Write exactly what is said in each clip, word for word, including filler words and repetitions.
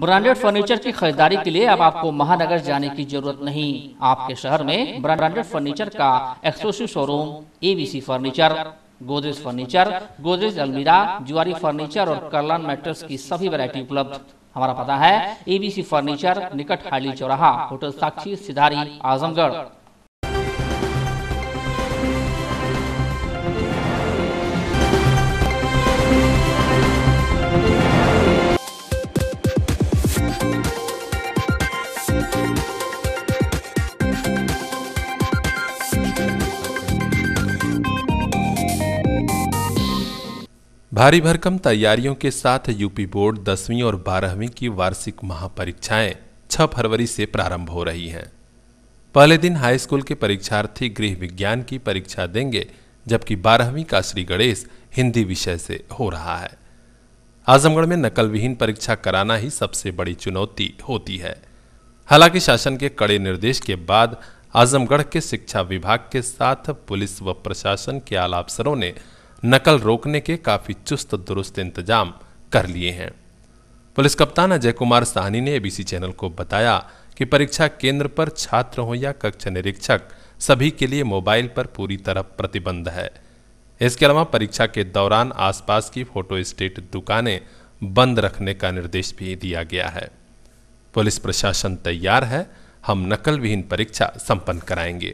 Branded furniture की खरीदारी के लिए अब आपको महानगर जाने की जरूरत नहीं। आपके शहर में ब्रांडेड फर्नीचर का exclusive showroom ABC furniture, Godrej furniture, Godrej अलमीरा, जुआरी फर्नीचर और कर्लन मैट्रेस की सभी वैरायटी उपलब्ध। हमारा पता है एबीसी फर्नीचर, निकट हाली चौराहा, होटल साक्षी, सिधारी, आजमगढ़। भारी भरकम तैयारियों के साथ यूपी बोर्ड दसवीं और बारहवीं की वार्षिक महापरीक्षाएं छह फरवरी से प्रारंभ हो रही हैं। पहले दिन हाई स्कूल के परीक्षार्थी गृह विज्ञान की परीक्षा देंगे, जबकि बारहवीं का श्री गणेश हिंदी विषय से हो रहा है। आजमगढ़ में नकल विहीन परीक्षा कराना ही सबसे बड़ी चुनौती होती है। हालांकि शासन के कड़े निर्देश के बाद आजमगढ़ के शिक्षा विभाग के साथ पुलिस व प्रशासन के आला अफसरों ने नकल रोकने के काफी चुस्त दुरुस्त इंतजाम कर लिए हैं। पुलिस कप्तान अजय कुमार साहनी ने एबीसी चैनल को बताया कि परीक्षा केंद्र पर छात्र हो या कक्ष निरीक्षक, सभी के लिए मोबाइल पर पूरी तरह प्रतिबंध है। इसके अलावा परीक्षा के दौरान आसपास की फोटोस्टेट दुकानें बंद रखने का निर्देश भी दिया गया है। पुलिस प्रशासन तैयार है, हम नकल विहीन परीक्षा संपन्न कराएंगे।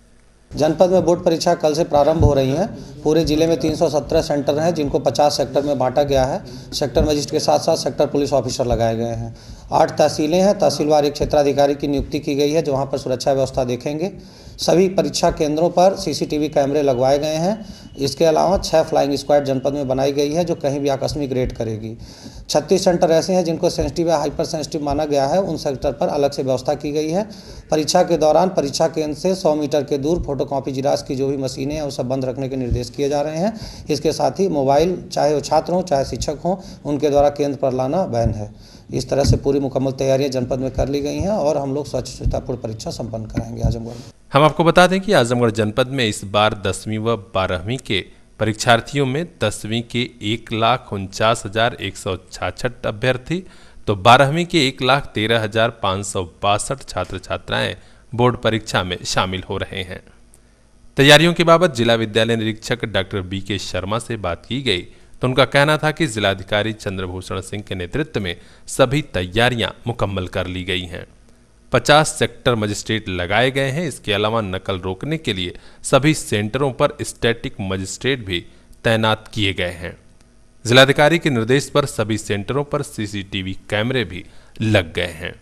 जनपद में बोर्ड परीक्षा कल से प्रारंभ हो रही हैं। पूरे जिले में तीन सौ सत्रह सेंटर हैं, जिनको पचास सेक्टर में बांटा गया है। सेक्टर मजिस्ट्रेट के साथ साथ सेक्टर पुलिस ऑफिसर लगाए गए हैं। आठ तहसीलें हैं। तहसीलवार एक क्षेत्राधिकारी की नियुक्ति की गई है, जो वहाँ पर सुरक्षा व्यवस्था देखेंगे। सभी परीक्षा केंद्रों पर सीसीटीवी कैमरे लगवाए गए हैं। इसके अलावा छः फ्लाइंग स्क्वाड जनपद में बनाई गई है, जो कहीं भी आकस्मिक रेड करेगी। छत्तीस सेंटर ऐसे हैं जिनको सेंसिटिव या हाइपर सेंसिटिव माना गया है, उन सेक्टर पर अलग से व्यवस्था की गई है। परीक्षा के दौरान परीक्षा केंद्र से सौ मीटर के दूर फोटोकॉपी जिराक्स की जो भी मशीनें हैं वो सब बंद रखने के निर्देश किए जा रहे हैं। इसके साथ ही मोबाइल, चाहे वो छात्र हों चाहे शिक्षक हों, उनके द्वारा केंद्र पर लाना बैन है। इस तरह से पूरी मुकम्मल तैयारियां जनपद में कर ली गई हैं और हम लोग स्वच्छतापूर्ण परीक्षा संपन्न कराएंगे आजमगढ़ में। हम आपको बता दें कि आजमगढ़ जनपद में इस बार दसवीं व बारहवीं के परीक्षार्थियों में दसवीं के एक लाख उनचास हजार एक सौ छाछठ अभ्यर्थी, तो बारहवीं के एक लाख तेरह हजार पाँच सौ बासठ छात्र छात्राएं बोर्ड परीक्षा में शामिल हो रहे हैं। तैयारियों के बाबत जिला विद्यालय निरीक्षक डॉक्टर बी के शर्मा से बात की गई, तो उनका कहना था कि जिलाधिकारी चंद्रभूषण सिंह के नेतृत्व में सभी तैयारियां मुकम्मल कर ली गई हैं। पचास सेक्टर मजिस्ट्रेट लगाए गए हैं। इसके अलावा नकल रोकने के लिए सभी सेंटरों पर स्टैटिक मजिस्ट्रेट भी तैनात किए गए हैं। जिलाधिकारी के निर्देश पर सभी सेंटरों पर सीसीटीवी कैमरे भी लग गए हैं।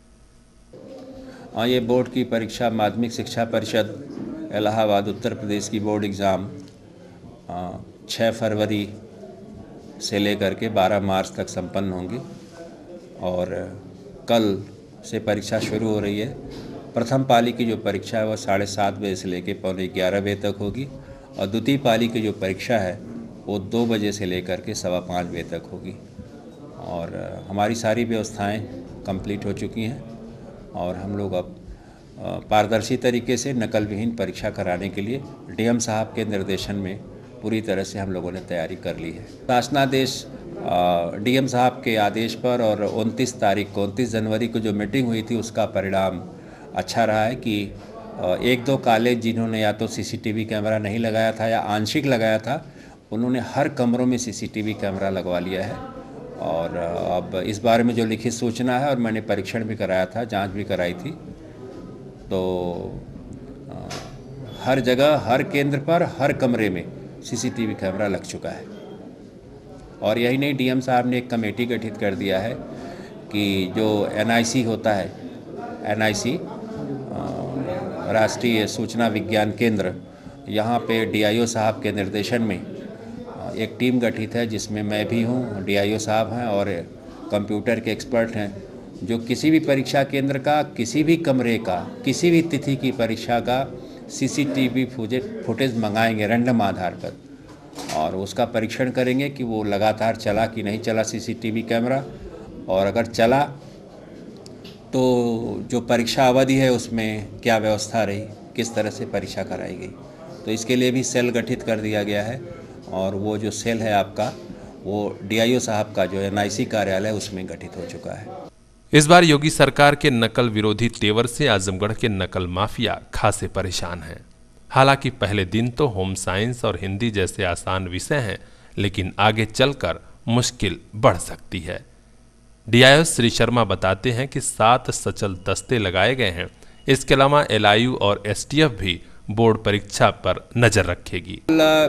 ये बोर्ड की परीक्षा माध्यमिक शिक्षा परिषद इलाहाबाद उत्तर प्रदेश की बोर्ड एग्ज़ाम छः फरवरी से लेकर के बारह मार्च तक संपन्न होंगी और कल से परीक्षा शुरू हो रही है। प्रथम पाली की जो परीक्षा है वह साढ़े सात बजे से लेकर पौने ग्यारह बजे तक होगी और द्वितीय पाली की जो परीक्षा है वो दो बजे से लेकर के सवा पाँच बजे तक होगी। और हमारी सारी व्यवस्थाएं कंप्लीट हो चुकी हैं और हम लोग अब पारदर्शी तरीके से नकल विहीन परीक्षा कराने के लिए डीएम साहब के निर्देशन में पूरी तरह से हम लोगों ने तैयारी कर ली है। शासनादेश डीएम साहब के आदेश पर और उनतीस तारीख को उनतीस जनवरी को जो मीटिंग हुई थी उसका परिणाम अच्छा रहा है कि एक दो कॉलेज जिन्होंने या तो सीसीटीवी कैमरा नहीं लगाया था या आंशिक लगाया था, उन्होंने हर कमरों में सीसीटीवी कैमरा लगवा लिया है। और अब इस बारे में जो लिखित सूचना है, और मैंने परीक्षण भी कराया था, जांच भी कराई थी, तो हर जगह हर केंद्र पर हर कमरे में सीसीटीवी कैमरा लग चुका है। और यही नहीं, डीएम साहब ने एक कमेटी गठित कर दिया है कि जो एनआईसी होता है, एनआईसी राष्ट्रीय सूचना विज्ञान केंद्र, यहाँ पे डीआईओ साहब के निर्देशन में एक टीम गठित है, जिसमें मैं भी हूँ, डीआईओ साहब हैं और कंप्यूटर के एक्सपर्ट हैं, जो किसी भी परीक्षा केंद्र का, किसी भी कमरे का, किसी भी तिथि की परीक्षा का सीसीटीवी फुटेज फुटेज मंगाएंगे रैंडम आधार पर और उसका परीक्षण करेंगे कि वो लगातार चला कि नहीं चला सीसीटीवी कैमरा, और अगर चला तो जो परीक्षा अवधि है उसमें क्या व्यवस्था रही, किस तरह से परीक्षा कराई गई। तो इसके लिए भी सेल गठित कर दिया गया है और वो जो सेल है आपका, वो डीआईओ साहब का जो एनआईसी कार्यालय उसमें गठित हो चुका है। इस बार योगी सरकार के नकल विरोधी तेवर से आजमगढ़ के नकल माफिया खासे परेशान हैं। हालांकि पहले दिन तो होम साइंस और हिंदी जैसे आसान विषय हैं, लेकिन आगे चलकर मुश्किल बढ़ सकती है। डीआईओ श्री शर्मा बताते हैं कि सात सचल दस्ते लगाए गए हैं। इसके अलावा एलआईयू और एसटीएफ भी बोर्ड परीक्षा पर नजर रखेगी।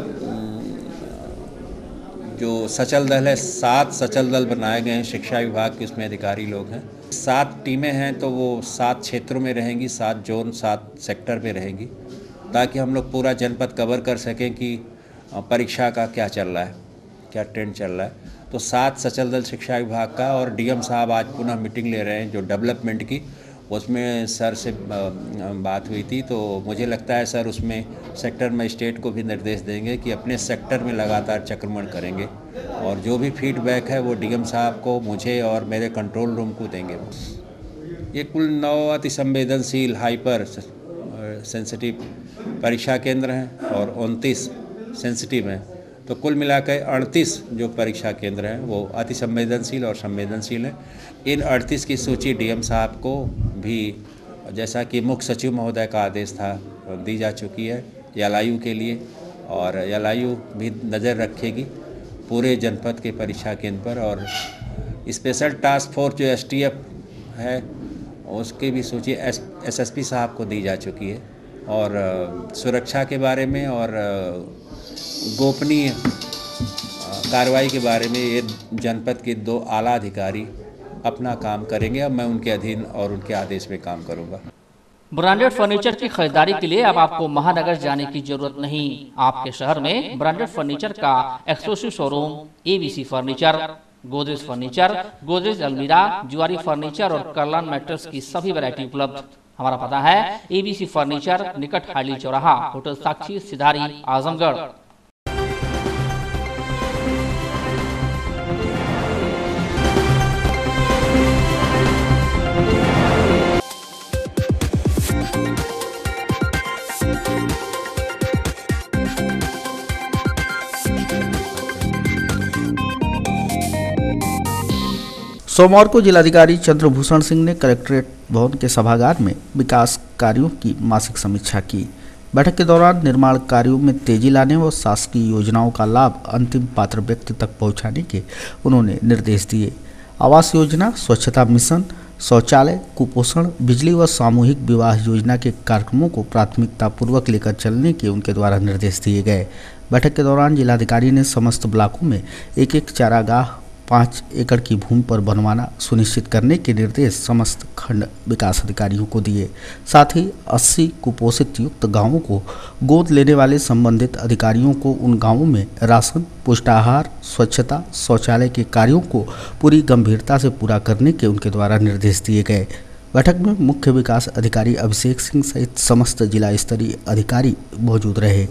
जो सचल दल है, सात सचल दल बनाए गए हैं शिक्षा विभाग के, उसमें अधिकारी लोग हैं। सात टीमें हैं तो वो सात क्षेत्रों में रहेंगी, सात जोन सात सेक्टर में रहेंगी, ताकि हम लोग पूरा जनपद कवर कर सकें कि परीक्षा का क्या चल रहा है, क्या ट्रेंड चल रहा है। तो सात सचल दल शिक्षा विभाग का, और डीएम साहब आज पुनः मीटिंग ले रहे हैं जो डेवलपमेंट की, उसमें सर से बात हुई थी। तो मुझे लगता है सर उसमें सेक्टर मजिस्ट्रेट को भी निर्देश देंगे कि अपने सेक्टर में लगातार चक्रमण करेंगे, और जो भी फीडबैक है वो डीएम साहब को, मुझे और मेरे कंट्रोल रूम को देंगे। ये कुल नौ अति संवेदनशील हाइपर सेंसिटिव परीक्षा केंद्र हैं और उनतीस सेंसिटिव हैं। तो कुल मिलाकर अड़तीस जो परीक्षा केंद्र हैं वो अति संवेदनशील और संवेदनशील हैं। इन अड़तीस की सूची डीएम साहब को भी, जैसा कि मुख्य सचिव महोदय का आदेश था, दी जा चुकी है एलआईयू के लिए, और एलआईयू भी नज़र रखेगी पूरे जनपद के परीक्षा केंद्र पर। और स्पेशल टास्क फोर्स जो एसटीएफ है उसकी भी सूची एस एसएसपी साहब को दी जा चुकी है। और सुरक्षा के बारे में और गोपनीय कार्रवाई के बारे में ये जनपद के दो आला अधिकारी अपना काम करेंगे। अब मैं उनके अधीन और उनके आदेश में काम करूंगा। ब्रांडेड फर्नीचर की खरीदारी के लिए अब आपको महानगर जाने की जरूरत नहीं। आपके शहर में ब्रांडेड फर्नीचर का exclusive showroom ABC furniture, Godrej furniture, Godrej अलमीरा, जुआरी फर्नीचर और कर्लान मैट्रेस की सभी वैरायटी उपलब्ध। हमारा पता है एबीसी फर्नीचर, निकट हाली चौराहा, होटल साक्षी, सिधारी, आजमगढ़। सोमवार को जिलाधिकारी चंद्रभूषण सिंह ने कलेक्ट्रेट भवन के सभागार में विकास कार्यों की मासिक समीक्षा की। बैठक के दौरान निर्माण कार्यों में तेजी लाने व शासकीय योजनाओं का लाभ अंतिम पात्र व्यक्ति तक पहुंचाने के उन्होंने निर्देश दिए। आवास योजना, स्वच्छता मिशन, शौचालय, कुपोषण, बिजली व सामूहिक विवाह योजना के कार्यक्रमों को प्राथमिकता पूर्वक लेकर चलने के उनके द्वारा निर्देश दिए गए। बैठक के दौरान जिलाधिकारी ने समस्त ब्लॉकों में एक एक चारागाह पाँच एकड़ की भूमि पर बनवाना सुनिश्चित करने के निर्देश समस्त खंड विकास अधिकारियों को दिए। साथ ही अस्सी कुपोषित युक्त गांवों को गोद लेने वाले संबंधित अधिकारियों को उन गांवों में राशन, पुष्टाहार, स्वच्छता, शौचालय के कार्यों को पूरी गंभीरता से पूरा करने के उनके द्वारा निर्देश दिए गए। बैठक में मुख्य विकास अधिकारी अभिषेक सिंह सहित समस्त जिला स्तरीय अधिकारी मौजूद रहे।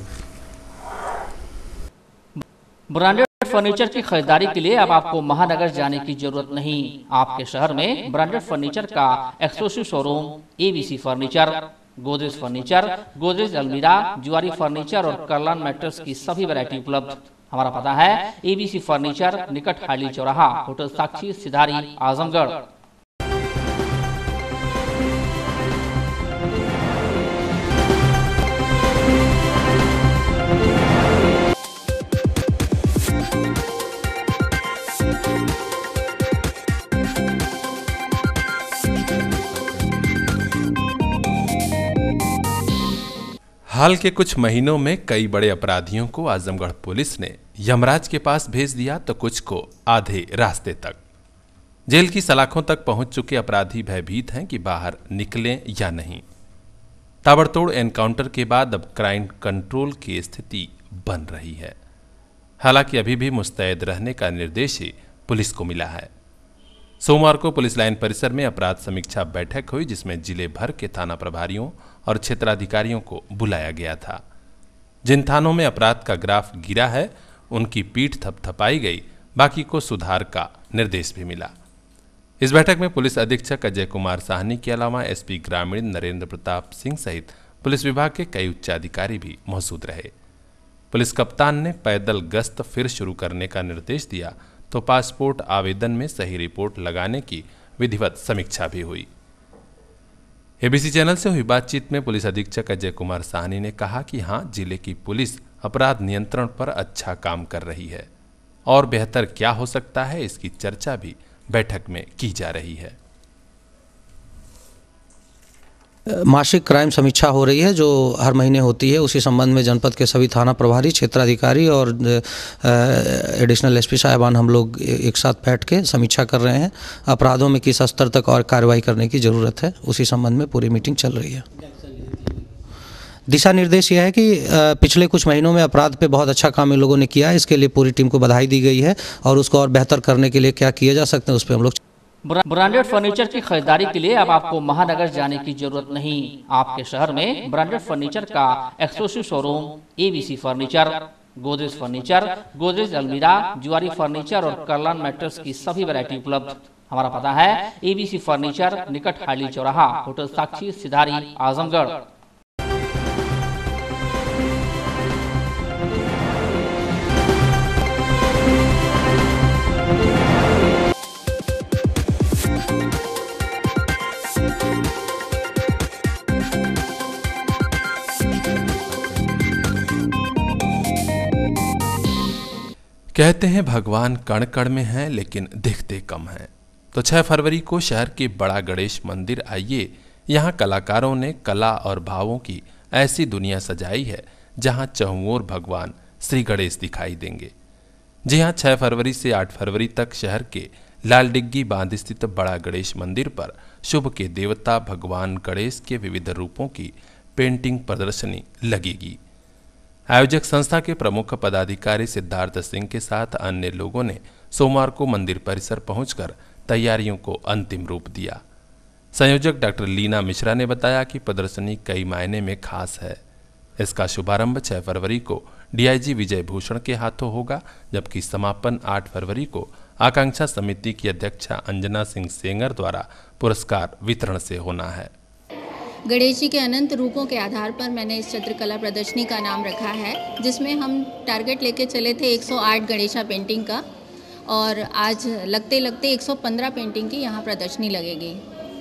ब्रांडेड फर्नीचर की खरीदारी के लिए अब आपको महानगर जाने की जरूरत नहीं। आपके शहर में ब्रांडेड फर्नीचर का exclusive showroom ABC furniture, Godrej furniture, Godrej अलमीरा, जुआरी फर्नीचर और कर्लान मैट्रेस की सभी वैरायटी उपलब्ध। हमारा पता है एबीसी फर्नीचर, निकट हाली चौराहा, होटल साक्षी, सिधारी, आजमगढ़। हाल के कुछ महीनों में कई बड़े अपराधियों को आजमगढ़ पुलिस ने यमराज के पास भेज दिया तो कुछ को आधे रास्ते तक। जेल की सलाखों तक पहुंच चुके अपराधी भयभीत हैं कि बाहर निकलें या नहीं। ताबड़तोड़ एनकाउंटर के बाद अब क्राइम कंट्रोल की स्थिति बन रही है। हालांकि अभी भी मुस्तैद रहने का निर्देश ही पुलिस को मिला है। सोमवार को पुलिस लाइन परिसर में अपराध समीक्षा बैठक हुई, जिसमें जिले भर के थाना प्रभारियों और क्षेत्राधिकारियों को बुलाया गया था। जिन थानों में अपराध का ग्राफ गिरा है उनकी पीठ थपथपाई गई, बाकी को सुधार का निर्देश भी मिला। इस बैठक में पुलिस अधीक्षक अजय कुमार साहनी के अलावा एसपी ग्रामीण नरेंद्र प्रताप सिंह सहित पुलिस विभाग के कई उच्चाधिकारी भी मौजूद रहे। पुलिस कप्तान ने पैदल गश्त फिर शुरू करने का निर्देश दिया तो पासपोर्ट आवेदन में सही रिपोर्ट लगाने की विधिवत समीक्षा भी हुई। एबीसी चैनल से हुई बातचीत में पुलिस अधीक्षक अजय कुमार साहनी ने कहा कि हां, जिले की पुलिस अपराध नियंत्रण पर अच्छा काम कर रही है और बेहतर क्या हो सकता है, इसकी चर्चा भी बैठक में की जा रही है। मासिक क्राइम समीक्षा हो रही है जो हर महीने होती है। उसी संबंध में जनपद के सभी थाना प्रभारी, क्षेत्राधिकारी और एडिशनल एसपी साहिबान हम लोग एक साथ बैठ के समीक्षा कर रहे हैं। अपराधों में किस स्तर तक और कार्रवाई करने की ज़रूरत है, उसी संबंध में पूरी मीटिंग चल रही है। दिशा निर्देश यह है कि पिछले कुछ महीनों में अपराध पे बहुत अच्छा काम इन लोगों ने किया है। इसके लिए पूरी टीम को बधाई दी गई है और उसको और बेहतर करने के लिए क्या किया जा सकते हैं उस पर हम लोग। ब्रांडेड फर्नीचर की खरीदारी के लिए अब आपको महानगर जाने की जरूरत नहीं। आपके शहर में ब्रांडेड फर्नीचर का exclusive showroom ABC furniture, Godrej furniture, Godrej अलमीरा, जुआरी फर्नीचर और करलान मैट्रेस की सभी वैरायटी उपलब्ध। हमारा पता है एबीसी फर्नीचर, निकट हाली चौराहा, होटल साक्षी, सिधारी, आजमगढ़। कहते हैं भगवान कण कण में हैं लेकिन दिखते कम हैं। तो छह फरवरी को शहर के बड़ा गणेश मंदिर आइए, यहाँ कलाकारों ने कला और भावों की ऐसी दुनिया सजाई है जहाँ चहुओर भगवान श्री गणेश दिखाई देंगे। जी हाँ, छह फरवरी से आठ फरवरी तक शहर के लाल डिग्गी बांध स्थित बड़ा गणेश मंदिर पर शुभ के देवता भगवान गणेश के विविध रूपों की पेंटिंग प्रदर्शनी लगेगी। आयोजक संस्था के प्रमुख पदाधिकारी सिद्धार्थ सिंह के साथ अन्य लोगों ने सोमवार को मंदिर परिसर पहुंचकर तैयारियों को अंतिम रूप दिया। संयोजक डॉक्टर लीना मिश्रा ने बताया कि प्रदर्शनी कई मायने में खास है। इसका शुभारंभ छह फरवरी को डीआईजी विजय भूषण के हाथों होगा, जबकि समापन आठ फरवरी को आकांक्षा समिति की अध्यक्षा अंजना सिंह सेंगर द्वारा पुरस्कार वितरण से होना है। गणेश जी के अनंत रूपों के आधार पर मैंने इस चित्रकला प्रदर्शनी का नाम रखा है, जिसमें हम टारगेट लेके चले थे एक सौ आठ गणेशा पेंटिंग का, और आज लगते लगते एक सौ पंद्रह पेंटिंग की यहाँ प्रदर्शनी लगेगी।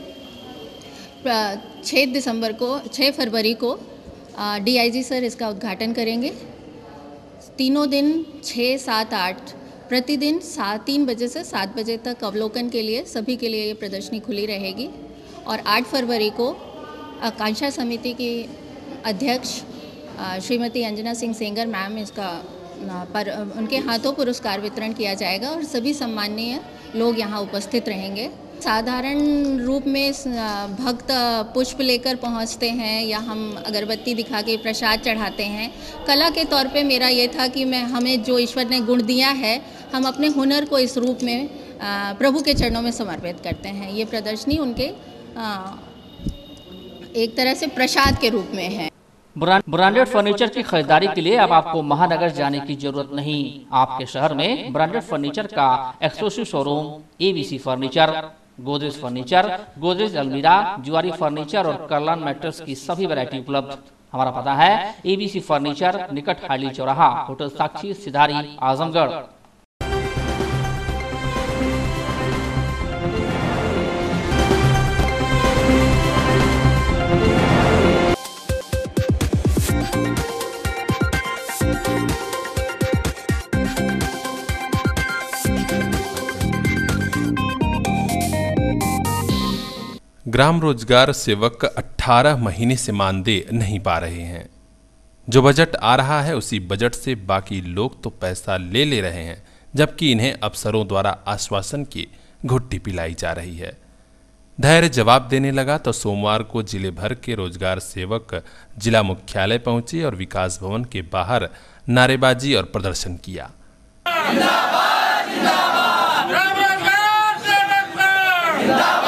छह दिसंबर को छह फरवरी को डीआईजी सर इसका उद्घाटन करेंगे। तीनों दिन छः सात आठ प्रतिदिन सात तीन बजे से सात बजे तक अवलोकन के लिए सभी के लिए ये प्रदर्शनी खुली रहेगी। और आठ फरवरी को आकांक्षा समिति की अध्यक्ष श्रीमती अंजना सिंह सेंगर मैम इसका पर उनके हाथों पुरस्कार वितरण किया जाएगा और सभी सम्माननीय लोग यहाँ उपस्थित रहेंगे। साधारण रूप में भक्त पुष्प लेकर पहुँचते हैं या हम अगरबत्ती दिखा के प्रसाद चढ़ाते हैं। कला के तौर पे मेरा ये था कि मैं हमें जो ईश्वर ने गुण दिया है, हम अपने हुनर को इस रूप में प्रभु के चरणों में समर्पित करते हैं। ये प्रदर्शनी उनके एक तरह से प्रसाद के रूप में है। ब्रांडेड फर्नीचर की खरीदारी के लिए अब आपको महानगर जाने की जरूरत नहीं। आपके शहर में ब्रांडेड फर्नीचर का exclusive showroom ABC furniture, Godrej furniture, Godrej अलमीरा, जुआरी फर्नीचर और करलान मैट्रेस की सभी वैरायटी उपलब्ध। हमारा पता है एबीसी फर्नीचर, निकट हाली चौराहा, होटल साक्षी, सिधारी, आजमगढ़। ग्राम रोजगार सेवक अठारह महीने से मानदेय नहीं पा रहे हैं। जो बजट आ रहा है उसी बजट से बाकी लोग तो पैसा ले ले रहे हैं, जबकि इन्हें अफसरों द्वारा आश्वासन की घुट्टी पिलाई जा रही है। धैर्य जवाब देने लगा तो सोमवार को जिले भर के रोजगार सेवक जिला मुख्यालय पहुंचे और विकास भवन के बाहर नारेबाजी और प्रदर्शन किया। जिंदाबाद, जिंदाबाद, रोजगार सेवक जिंदाबाद।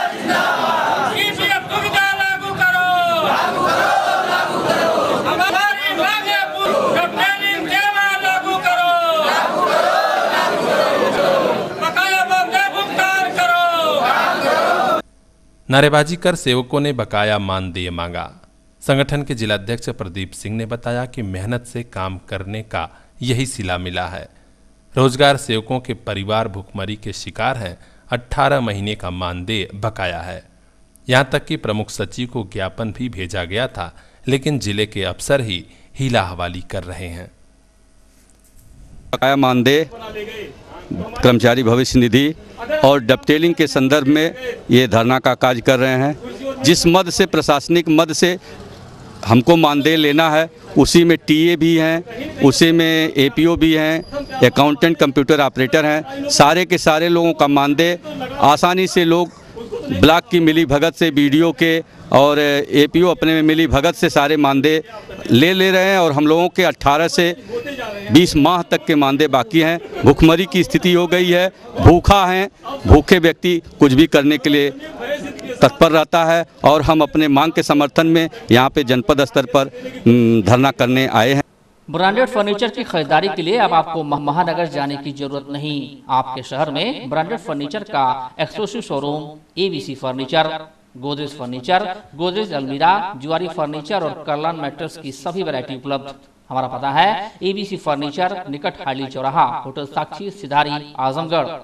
नारेबाजी कर सेवकों ने बकाया मानदेय मांगा। संगठन के जिलाध्यक्ष प्रदीप सिंह ने बताया कि मेहनत से काम करने का यही सिला मिला है। रोजगार सेवकों के परिवार भुखमरी के शिकार हैं। अठारह महीने का मानदेय बकाया है। यहाँ तक कि प्रमुख सचिव को ज्ञापन भी भेजा गया था, लेकिन जिले के अफसर ही हीला हवाली कर रहे हैं। बकाया मानदेय, कर्मचारी भविष्य निधि और डबटेलिंग के संदर्भ में ये धरना का कार्य कर रहे हैं। जिस मद से, प्रशासनिक मद से हमको मानदेय लेना है, उसी में टीए भी हैं, उसी में एपीओ भी हैं, अकाउंटेंट, कंप्यूटर ऑपरेटर हैं। सारे के सारे लोगों का मानदेय आसानी से लोग ब्लॉक की मिली भगत से, बीडीओ के और एपीओ अपने में मिली भगत से सारे मानदेय ले ले रहे हैं। और हम लोगों के अट्ठारह से बीस माह तक के मानदेय बाकी हैं। भूखमरी की स्थिति हो गई है, भूखा है, भूखे व्यक्ति कुछ भी करने के लिए तत्पर रहता है। और हम अपने मांग के समर्थन में यहाँ पे जनपद स्तर पर धरना करने आए हैं। ब्रांडेड फर्नीचर की खरीदारी के लिए अब आपको महानगर जाने की जरूरत नहीं। आपके शहर में ब्रांडेड फर्नीचर का exclusive showroom ABC furniture, Godrej furniture, Godrej अलमीरा, जुआरी फर्नीचर और कर्लान मैट्रेस की सभी वैरायटी उपलब्ध। हमारा पता है एबीसी फर्नीचर, निकट हाली चौराहा, होटल साक्षी, सिधारी, आजमगढ़।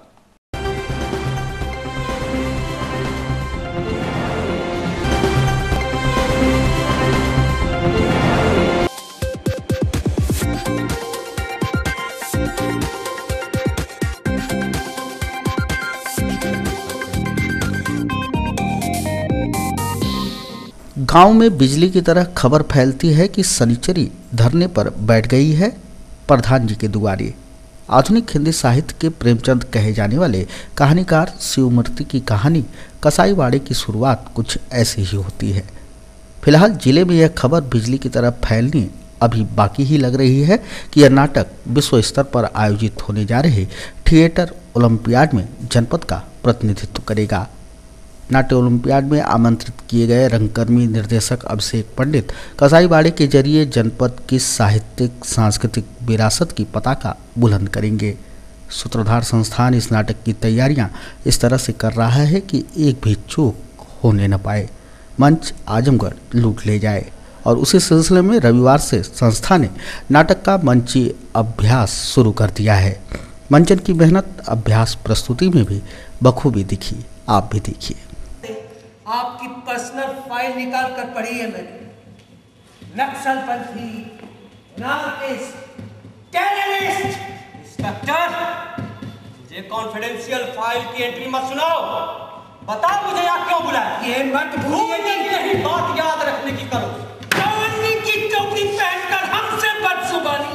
गांव में बिजली की तरह खबर फैलती है कि शनिचरी धरने पर बैठ गई है प्रधान जी के दुआरे। आधुनिक हिंदी साहित्य के प्रेमचंद कहे जाने वाले कहानीकार शिवमूर्ति की कहानी कसाईवाड़े की शुरुआत कुछ ऐसी ही होती है। फिलहाल जिले में यह खबर बिजली की तरह फैलनी अभी बाकी ही लग रही है कि यह नाटक विश्व स्तर पर आयोजित होने जा रहे थिएटर ओलंपियाड में जनपद का प्रतिनिधित्व करेगा। नाट्य ओलंपियाड में आमंत्रित किए गए रंगकर्मी निर्देशक अभिषेक पंडित कसाईवाड़े के जरिए जनपद की साहित्यिक सांस्कृतिक विरासत की पताका बुलंद करेंगे। सूत्रधार संस्थान इस नाटक की तैयारियां इस तरह से कर रहा है कि एक भी चूक होने न पाए, मंच आजमगढ़ लूट ले जाए। और उसी सिलसिले में रविवार से संस्था ने नाटक का मंची अभ्यास शुरू कर दिया है। मंचन की मेहनत अभ्यास प्रस्तुति में भी बखूबी दिखी, आप भी देखिए। आपकी पर्सनल फाइल निकाल कर पढ़ी है मैंने। नक्सलपंथी, नार्किस्ट, टेररिस्ट। इंस्पेक्टर, मुझे कॉन्फिडेंशियल फाइल की एंट्री मत सुनाओ। बताओ मुझे यहाँ क्यों बुलाया? ये मत भूलिए, यही बात याद रखने की करो। जवानी की टोपी पहनकर हमसे बदजुबानी,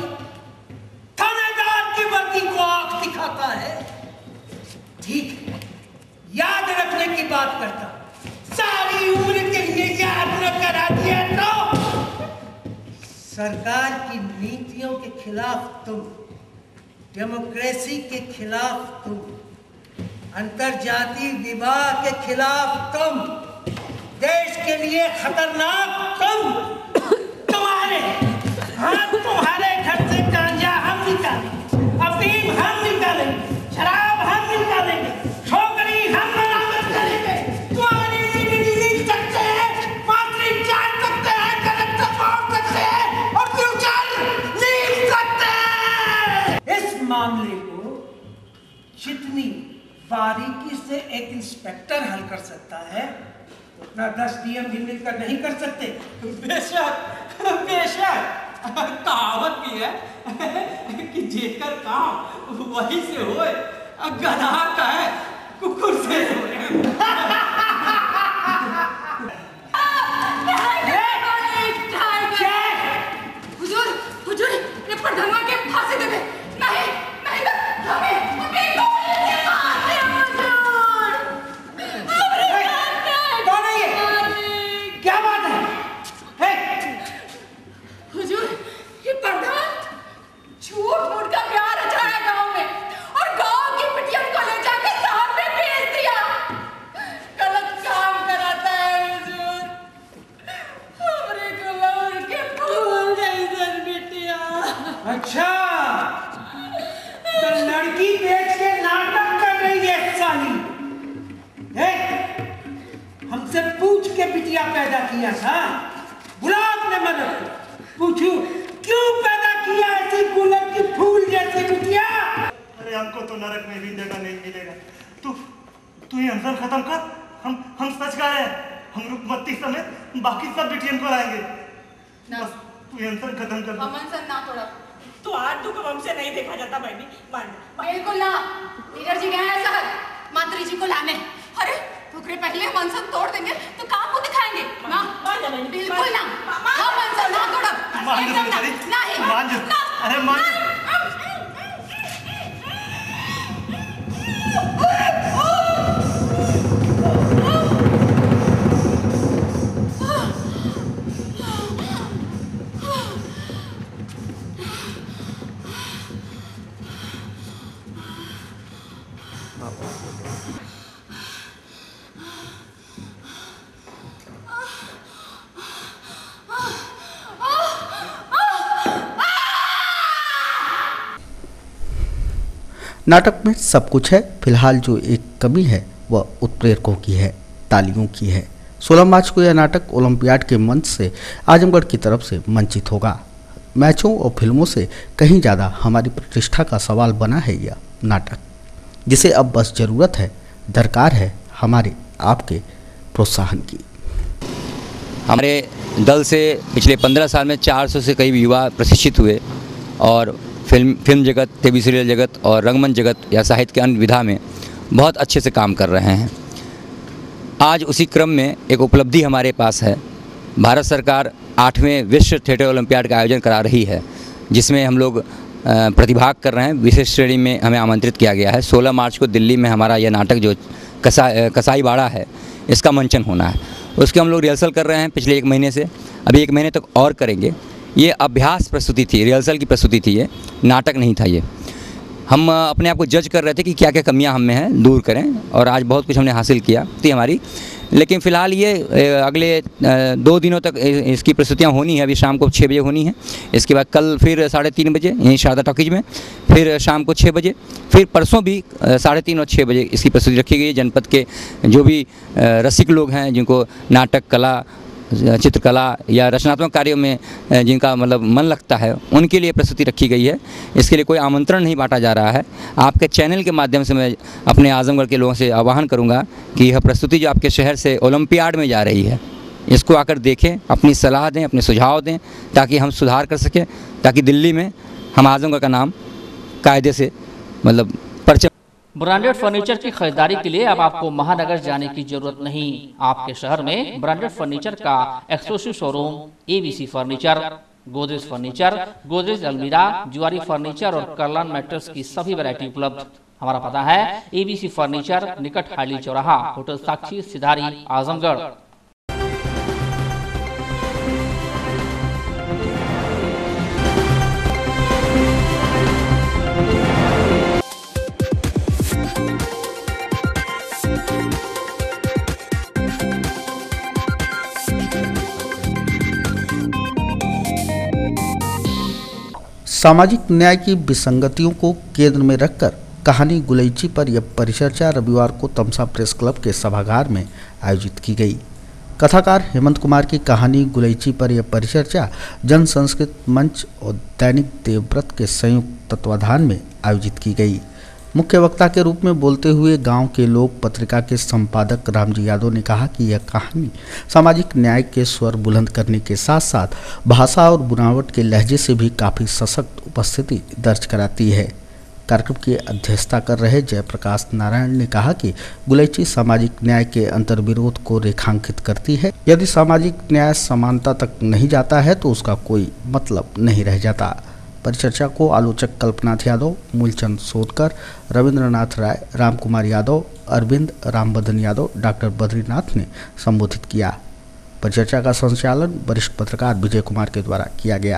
थानेदार की वर्दी को आंख दिखाता है। ठीक है, याद रखने की बात करता, सारी उम्र के लिए याद न करा दिया तो सरकार की नीतियों के खिलाफ तुम, डेमोक्रेसी के खिलाफ तुम, अंतरजातीय विवाह के खिलाफ तुम, देश के लिए खतरनाक तुम। तुम्हारे हाँ तुम्हारे घर से गांजा हम निकालेंगे, अफीम हम निकालेंगे, शराब हम निकालेंगे, छोकरी हम बरामद करेंगे। तुम्हारी नीति सकते हैं, पात्री जान सकते हैं, कलेक्टर पहुंच सकते हैं और फ्यूचर लिख सकते हैं। इस मामले को जितनी बारीकी से एक इंस्पेक्टर हल कर सकता है, उतना दस डीएम भी मिलकर नहीं कर सकते। बेशक बेशक कहावत भी है कि जेकर काम वही से होए, गधा का है कुकुर से हुजूर, हुजूर, ये प्रधान के फांसी दे दे। नहीं, नहीं ना, हमें अपनी गोली से मार दे हुजूर। कौन है ये? क्या बात है? हुजूर, ये प्रधान झूठ मूठ का प्यार रचाया गांव में और गांव की बिटिया को ले जाकर शहर में भेज दिया। गलत काम कराता है हुजूर। हमरे गुलाम के फूल जैसन बिटिया। अच्छा, तो लड़की बेच के नाटक कर रही है साली। हमसे पूछ के बिटिया पैदा किया था, बुला अपने मदद पूछू क्यों पैदा किया ऐसी गुलाब की फूल जैसी बिटिया। अरे हमको तो नरक में भी जगह नहीं मिलेगा। तू तू ये अनशन खत्म कर, हम हम सच कह रहे हैं, हम रुकमती समेत बाकी सब बिटियन को लाएंगे। बस तू ये अनशन खत्म कर। हम अनशन ना तोड़ा तो आज दुख हमसे नहीं देखा जाता बहनी। मान बिल्कुल ना, लीडर जी गए हैं शहर मातरी जी को लाने। अरे टुकड़े पहले हम अनशन तोड़ देंगे तो काम को दिखाएंगे ना। बिल्कुल ना, हम अनशन ना तोड़ा। मान जा बेचारी, मान जा, अरे मान जा। नाटक में सब कुछ है, फिलहाल जो एक कमी है वह उत्प्रेरकों की है, तालियों की है। सोलह मार्च को यह नाटक ओलंपियाड के मंच से आजमगढ़ की तरफ से मंचित होगा। मैचों और फिल्मों से कहीं ज़्यादा हमारी प्रतिष्ठा का सवाल बना है यह नाटक, जिसे अब बस ज़रूरत है, दरकार है हमारे आपके प्रोत्साहन की। हमारे दल से पिछले पंद्रह साल में चार सौ से करीब युवा प्रशिक्षित हुए और फिल्म फिल्म जगत, टीवी सीरियल जगत और रंगमंच जगत या साहित्य के अन्य विधा में बहुत अच्छे से काम कर रहे हैं। आज उसी क्रम में एक उपलब्धि हमारे पास है। भारत सरकार आठवें विश्व थिएटर ओलंपियाड का आयोजन करा रही है, जिसमें हम लोग प्रतिभाग कर रहे हैं। विशेष श्रेणी में हमें आमंत्रित किया गया है। सोलह मार्च को दिल्ली में हमारा यह नाटक जो कसा कसाई बाड़ा है, इसका मंचन होना है। उसके हम लोग रिहर्सल कर रहे हैं पिछले एक महीने से, अभी एक महीने तक और करेंगे। ये अभ्यास प्रस्तुति थी, रिहर्सल की प्रस्तुति थी, ये नाटक नहीं था। ये हम अपने आप को जज कर रहे थे कि क्या क्या कमियां हम में हैं, दूर करें, और आज बहुत कुछ हमने हासिल किया थी हमारी। लेकिन फ़िलहाल ये अगले दो दिनों तक इसकी प्रस्तुतियां होनी है। अभी शाम को छः बजे होनी है, इसके बाद कल फिर साढ़े तीन बजे यहीं शारदा टॉकीज में, फिर शाम को छः बजे, फिर परसों भी साढ़े तीन और छः बजे इसकी प्रस्तुति रखी गई है। जनपद के जो भी रसिक लोग हैं, जिनको नाटक कला, चित्रकला या रचनात्मक कार्यों में जिनका मतलब मन लगता है, उनके लिए प्रस्तुति रखी गई है। इसके लिए कोई आमंत्रण नहीं बांटा जा रहा है। आपके चैनल के माध्यम से मैं अपने आजमगढ़ के लोगों से आह्वान करूंगा कि यह प्रस्तुति जो आपके शहर से ओलंपियाड में जा रही है, इसको आकर देखें, अपनी सलाह दें, अपने सुझाव दें, ताकि हम सुधार कर सकें, ताकि दिल्ली में हम आजमगढ़ का नाम कायदे से मतलब परचम। ब्रांडेड फर्नीचर की खरीदारी के लिए अब आपको महानगर जाने की जरूरत नहीं। आपके शहर में ब्रांडेड फर्नीचर का exclusive showroom ABC furniture, Godrej furniture, Godrej अलमीरा, जुआरी फर्नीचर और करलान मैट्रेस की सभी वैरायटी उपलब्ध। हमारा पता है एबीसी फर्नीचर, निकट हाईली चौराहा, होटल साक्षी, सिधारी, आजमगढ़। सामाजिक न्याय की विसंगतियों को केंद्र में रखकर कहानी गुलैची पर यह परिचर्चा रविवार को तमसा प्रेस क्लब के सभागार में आयोजित की गई। कथाकार हेमंत कुमार की कहानी गुलैची पर यह परिचर्चा जन संस्कृत मंच और दैनिक देवव्रत के संयुक्त तत्वाधान में आयोजित की गई। मुख्य वक्ता के रूप में बोलते हुए गांव के लोग पत्रिका के संपादक रामजी यादव ने कहा कि यह कहानी सामाजिक न्याय के स्वर बुलंद करने के साथ साथ भाषा और बुनावट के लहजे से भी काफ़ी सशक्त उपस्थिति दर्ज कराती है। कार्यक्रम की अध्यक्षता कर रहे जयप्रकाश नारायण ने कहा कि गुलैची सामाजिक न्याय के अंतर्विरोध को रेखांकित करती है। यदि सामाजिक न्याय समानता तक नहीं जाता है तो उसका कोई मतलब नहीं रह जाता। परिचर्चा को आलोचक कल्पनाथ यादव, मूलचंद सोदकर, रविंद्रनाथ राय, रामकुमार यादव, अरविंद रामबदन यादव, डॉक्टर बद्रीनाथ ने संबोधित किया। परिचर्चा का संचालन वरिष्ठ पत्रकार विजय कुमार के द्वारा किया गया।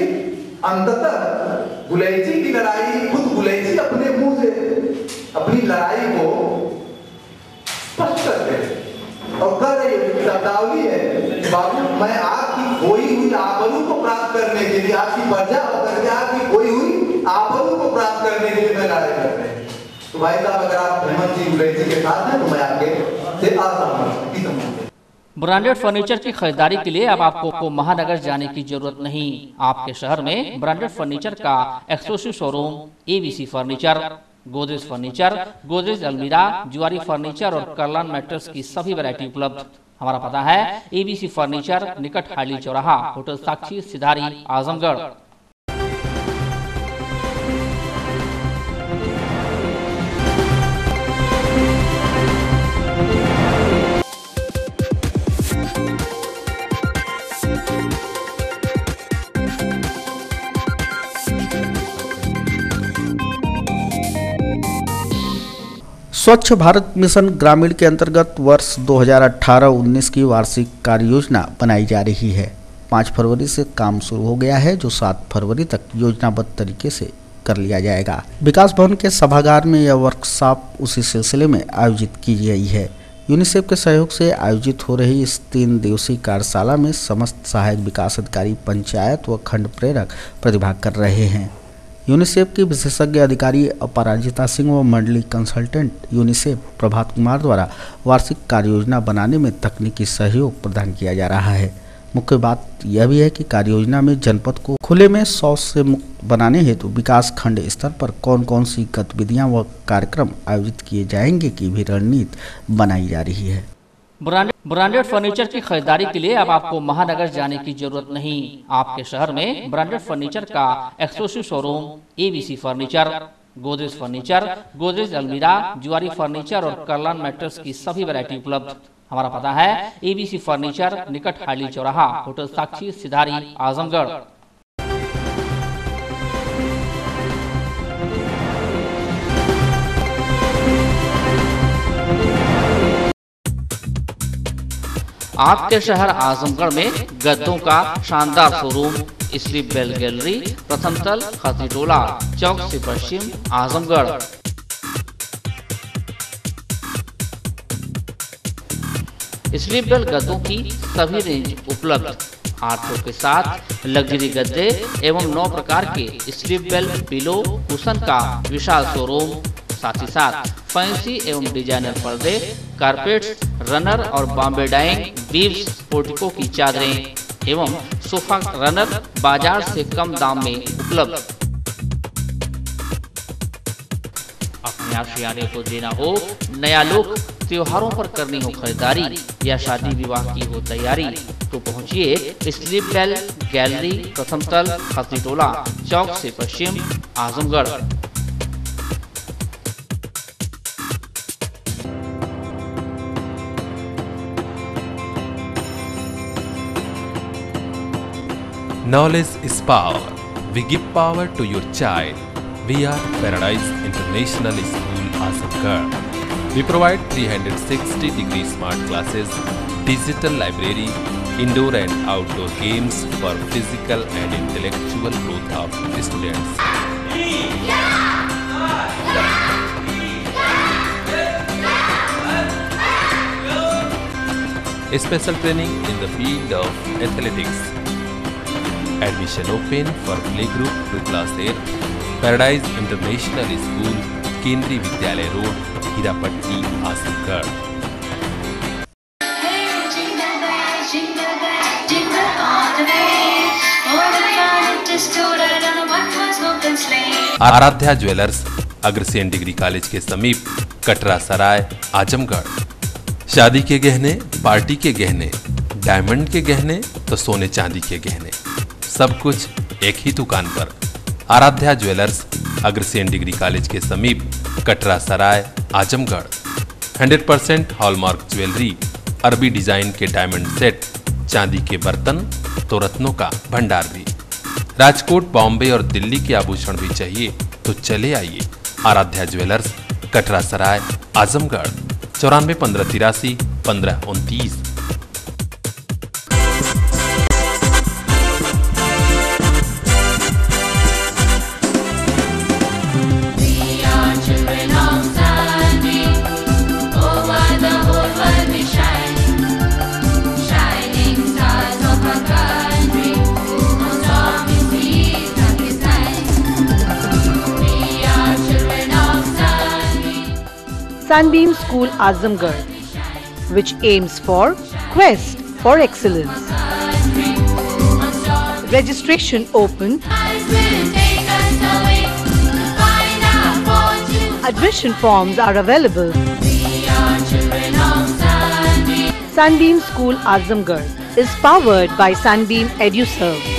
अंततः गुलैची की लड़ाई, खुद गुलैची अपने मुंह से अपनी लड़ाई को स्पष्ट करते हैं और कह रही है, शब्दावली है, बाबू मैं आपकी खोई हुई आबरू को प्राप्त करने के लिए, आपकी प्रजा होकर के आपकी खोई हुई आबरू को प्राप्त करने के लिए मैं लड़ाई कर रहे हैं। तो भाई साहब, अगर आप हेमंत जी गुलैची के साथ हैं तो मैं आपके से असहमत हूं। ब्रांडेड फर्नीचर की खरीदारी के लिए अब आपको महानगर जाने की जरूरत नहीं। आपके शहर में ब्रांडेड फर्नीचर का exclusive showroom ABC furniture, Godrej furniture, Godrej अलमीरा, जुआरी फर्नीचर और कर्लान मैट्रेस की सभी वैरायटी उपलब्ध। हमारा पता है एबीसी फर्नीचर, निकट हाली चौराहा, होटल साक्षी, सिधारी, आजमगढ़। स्वच्छ भारत मिशन ग्रामीण के अंतर्गत वर्ष दो हज़ार अठारह उन्नीस की वार्षिक कार्य योजना बनाई जा रही है। पाँच फरवरी से काम शुरू हो गया है, जो सात फरवरी तक योजनाबद्ध तरीके से कर लिया जाएगा। विकास भवन के सभागार में यह वर्कशॉप उसी सिलसिले में आयोजित की गई है। यूनिसेफ के सहयोग से आयोजित हो रही इस तीन दिवसीय कार्यशाला में समस्त सहायक विकास अधिकारी, पंचायत व खंड प्रेरक प्रतिभाग कर रहे हैं। यूनिसेफ की विशेषज्ञ अधिकारी अपराजिता सिंह व मंडली कंसल्टेंट यूनिसेफ प्रभात कुमार द्वारा वार्षिक कार्य योजना बनाने में तकनीकी सहयोग प्रदान किया जा रहा है। मुख्य बात यह भी है कि कार्य योजना में जनपद को खुले में शौच से मुक्त बनाने हेतु विकास खंड स्तर पर कौन कौन सी गतिविधियां व कार्यक्रम आयोजित किए जाएंगे की भी रणनीति बनाई जा रही है। ब्रांडेड ब्रांडेड फर्नीचर की खरीदारी के लिए अब आपको महानगर जाने की जरूरत नहीं। आपके शहर में ब्रांडेड फर्नीचर का exclusive showroom ABC furniture, Godrej furniture, Godrej अलमीरा, जुआरी फर्नीचर और कर्लान मैट्रेस की सभी वैरायटी उपलब्ध। हमारा पता है एबीसी फर्नीचर, निकट हाली चौराहा, होटल साक्षी, सिधारी, आजमगढ़। आपके शहर आजमगढ़ में गद्दों का शानदार शोरूम स्लीप बेल गैलरी, प्रथम तल, खतरी टोला, चौक से पश्चिम, आजमगढ़। स्लीप बेल गद्दों की सभी रेंज उपलब्ध। आर्थो के साथ लग्जरी गद्दे एवं नौ प्रकार के स्लीप बेल पिलो कुशन का विशाल शोरूम, साथ ही साथ फैंसी एवं डिजाइनर पर्दे, कारपेट्स, रनर और बॉम्बे डाइंग, बीव्स, पोर्टिको की चादरें एवं सोफा रनर बाजार से कम दाम में उपलब्ध। अपने आशियाने को देना हो नया लुक, त्योहारों पर करनी हो खरीदारी या शादी विवाह की हो तैयारी, तो पहुंचिए स्लीप बेल गैलरी, प्रथम तल, खतरी टोला, चौक से पश्चिम, Azamgarh. Knowledge is power. We give power to your child. We are Paradise International School, Azamgarh. We provide three hundred sixty degree smart classes, digital library, indoor and outdoor games for physical and intellectual growth of the students. Special training in the field of athletics. Admission open for playgroup to class eight. Paradise International School, Kendriya Vidyalaya Road, Hirapatti, Azamgarh. Aaradhya jewellers, Agrasen degree college के समीप, कटरा सराय, आजमगढ़। शादी के गहने, party के गहने, diamond के गहने तो सोने चांदी के गहने, सब कुछ एक ही दुकान पर। Aaradhya jewellers, Agrasen degree college के समीप, Katra Sarai, Azamgarh. Hundred percent hallmark jewellery, अरबी डिजाइन के डायमंड सेट, चांदी के बर्तन तो रत्नों का भंडार भी। राजकोट, बॉम्बे और दिल्ली के आभूषण भी चाहिए तो चले आइए आराध्या ज्वेलर्स, कटरा सराय, आजमगढ़। चौरानवे पंद्रह तिरासी पंद्रह उनतीस। Sunbeam School Azamgarh, which aims for quest for excellence. Registration open. Admission forms are available. Sunbeam School Azamgarh is powered by Sunbeam EduServe.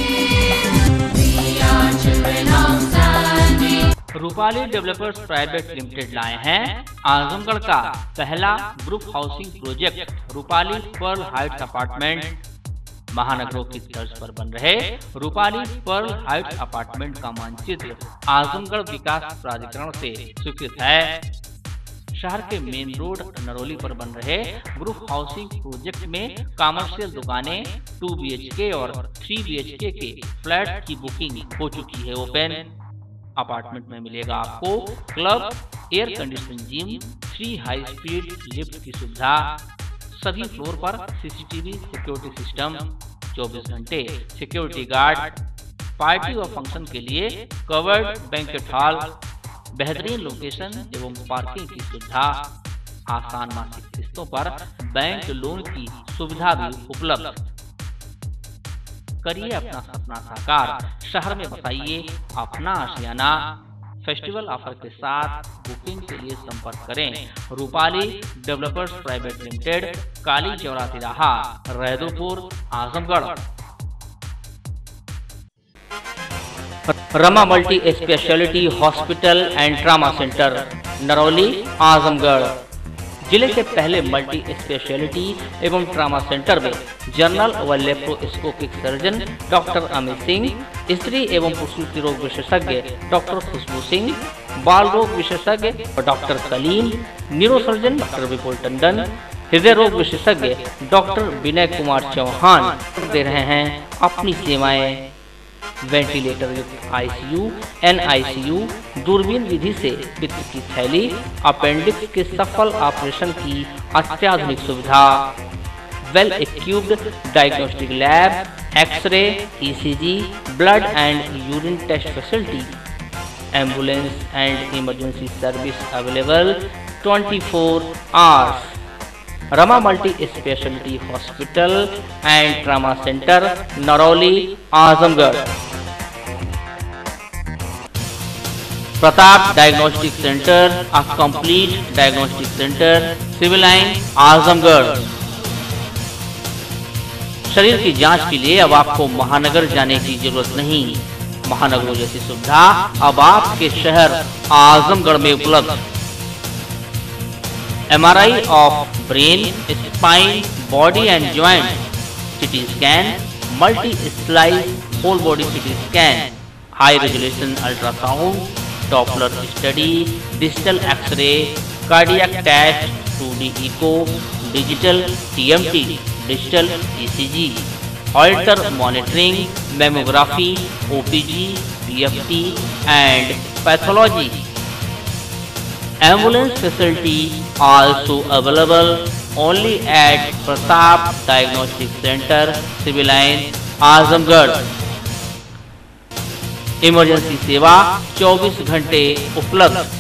Rupali developers private limited लाए हैं आजमगढ़ का पहला group housing project Rupali Pearl Heights apartment. महानगरों की तर्ज पर बन रहे रूपाली पर्ल हाइट्स अपार्टमेंट का मानचित्र आजमगढ़ विकास प्राधिकरण से स्वीकृत है। शहर के मेन रोड नरौली पर बन रहे ग्रुप हाउसिंग प्रोजेक्ट में कमर्शियल दुकानें टू बी एच के और थ्री बी एच के के फ्लैट की बुकिंग हो चुकी है ओपन। अपार्टमेंट में मिलेगा आपको club, air conditioning gym, three high speed lift की सुविधा, सभी फ्लोर पर सीसीटीवी सिक्योरिटी सिस्टम, चौबीस घंटे सिक्योरिटी गार्ड, पार्टी और फंक्शन के लिए कवर्ड बैंक्वेट हॉल, बेहतरीन लोकेशन एवं पार्किंग की सुविधा, आसान मासिक किस्तों पर बैंक लोन की सुविधा भी उपलब्ध। करिए अपना सपना साकार, शहर में बताइए अपना आशियाना। फेस्टिवल ऑफर के साथ बुकिंग के लिए संपर्क करें Rupali developers private limited, Kali Chaura तिराहा, Raidopur, Azamgarh. Rama multi speciality hospital and trauma centre, Narauli, Azamgarh. जिले के पहले मल्टी स्पेशलिटी एवं ट्रामा सेंटर में जनरल व laparoscopic surgeon doctor Amit Singh, स्त्री एवं प्रसूति रोग विशेषज्ञ डॉक्टर खुशबू सिंह, बाल रोग विशेषज्ञ doctor Kaleem, neurosurgeon doctor Vipul Tandon, हृदय रोग विशेषज्ञ डॉक्टर विनय कुमार चौहान दे रहे हैं अपनी सेवाएं। वेंटिलेटर युक्त आईसीयू, एनआईसीयू, दूरबीन विधि से पित्त की थैली, अपेंडिक्स के सफल ऑपरेशन की अत्याधुनिक सुविधा, well equipped diagnostic lab, X ray, ECG, blood and urine test facility, ambulance and emergency service available twenty four hours. Rama multi speciality hospital and trauma centre, Narauli, Azamgarh. Pratap diagnostic centre, a complete diagnostic centre, civil line, Azamgarh. शरीर की जांच के लिए अब आपको महानगर जाने की जरूरत नहीं। महानगरों जैसी सुविधा अब आपके शहर आजमगढ़ में उपलब्ध। M R I of brain, spine, body and joint, CT scan, multi slice whole body CT scan, high resolution ultrasound, Doppler study, digital X ray, cardiac test, two D echo, digital T M T, digital ECG, Holter monitoring, mammography, OPG, PFT and pathology. Ambulance facility also available only at Pratap Diagnostic Center, Civil Line, Azamgarh. Emergency सेवा चौबीस घंटे उपलब्ध।